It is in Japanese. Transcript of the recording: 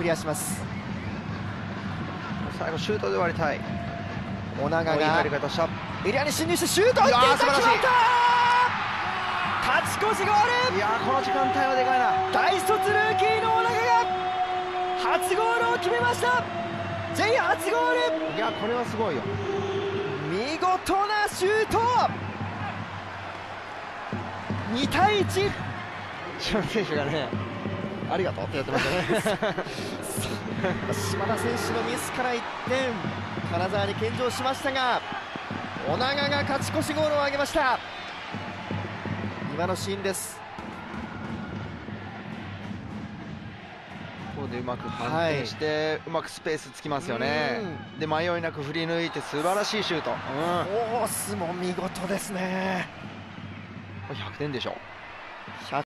リアします。 最後シュートで終わりたい。 小長がいい入り方した。 エリアに侵入してシュートを打っていた。 素晴らしい。 決まった。勝ち越しゴール。 いやー、この時間帯はでかいな。 大卒ルーキーの小長が初ゴールを決めました。 J 初ゴール。 いや、これはすごいよ。 見事なシュート。2対1。 島田選手がね、ありがとうってやってましたね。 島田選手のミスから1点金沢に献上しましたが、小長が勝ち越しゴールを挙げました。今のシーンです。 ここでうまく反転して、うまくスペースつきますよね。で、迷いなく振り抜いて素晴らしいシュート。 コースも見事ですね。 これ100点でしょ。